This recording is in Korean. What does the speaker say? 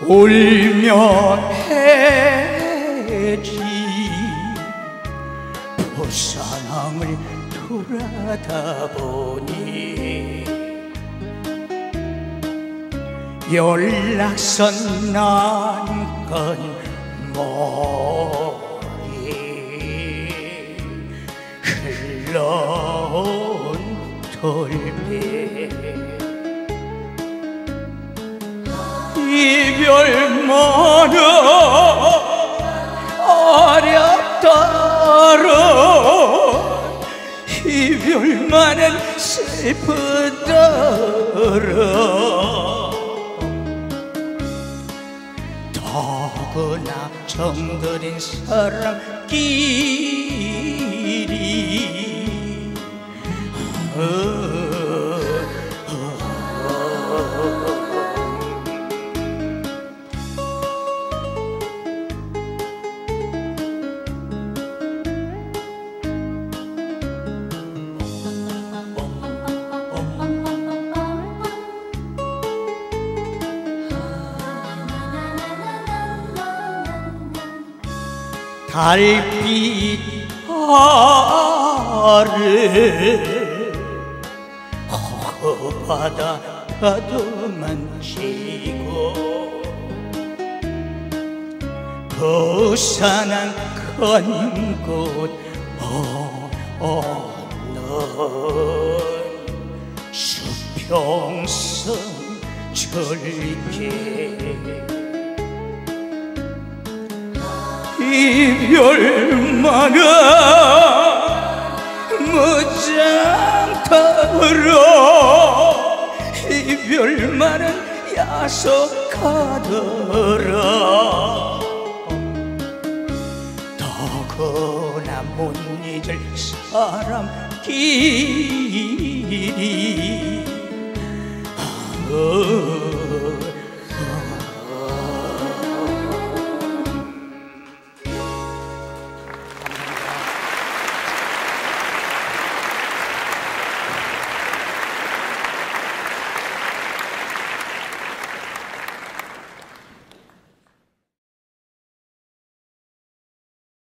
울면 해지 부산항을 돌아다 보니 연락선 난건 머리 흘러온 돌배 이별만은 어렵더러 이별만은 슬프더러 더구나 정들인 사람끼리 달빛 아래 허바다 파도만 치고 부산항 큰 곳 없는 수평선 절개 이별만은 무장터러 이별만은 야속하더라 더구나 못 잊을 사람끼리